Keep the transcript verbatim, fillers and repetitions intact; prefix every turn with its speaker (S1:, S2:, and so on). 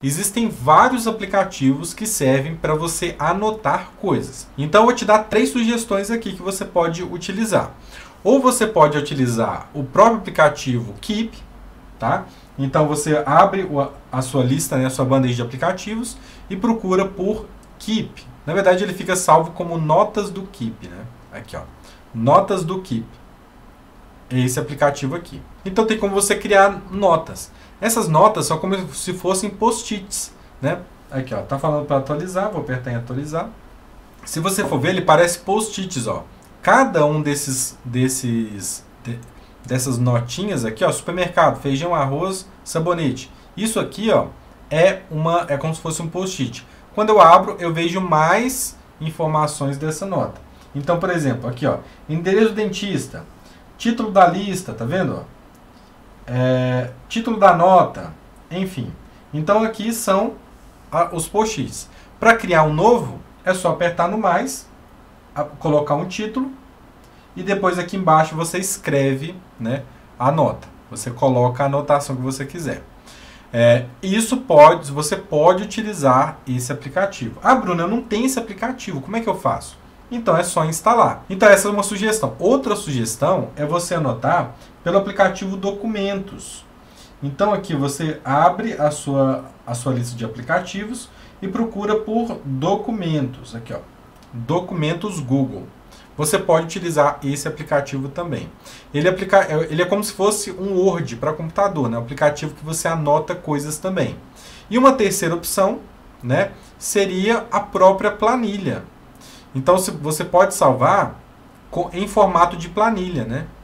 S1: Existem vários aplicativos que servem para você anotar coisas. Então eu vou te dar três sugestões aqui que você pode utilizar. Ou você pode utilizar o próprio aplicativo Keep, tá? Então você abre a sua lista, né, a sua bandeja de aplicativos e procura por Keep. Na verdade ele fica salvo como Notas do Keep, né? Aqui, ó. Notas do Keep. Esse aplicativo aqui. Então tem como você criar notas. Essas notas são como se fossem post-its, né? Aqui, ó, tá falando para atualizar, vou apertar em atualizar. Se você for ver, ele parece post-its, ó. Cada um desses desses de, dessas notinhas aqui, ó, supermercado, feijão, arroz, sabonete. Isso aqui, ó, é uma é como se fosse um post-it. Quando eu abro, eu vejo mais informações dessa nota. Então, por exemplo, aqui, ó, endereço do dentista, título da lista, tá vendo, ó? É, título da nota, enfim. Então aqui são a, os post-its. Para criar um novo, é só apertar no mais, a, colocar um título e depois aqui embaixo você escreve, né, a nota. Você coloca a anotação que você quiser. É, isso pode, você pode utilizar esse aplicativo. Ah, Bruno, eu não tenho esse aplicativo, como é que eu faço? Então é só instalar. Então essa é uma sugestão. Outra sugestão é você anotar pelo aplicativo Documentos. Então aqui você abre a sua, a sua lista de aplicativos e procura por Documentos. Aqui, ó, Documentos Google. Você pode utilizar esse aplicativo também. Ele, aplica, ele é como se fosse um Word para computador, né? Um aplicativo que você anota coisas também. E uma terceira opção, né, seria a própria planilha. Então você pode salvar em formato de planilha, né?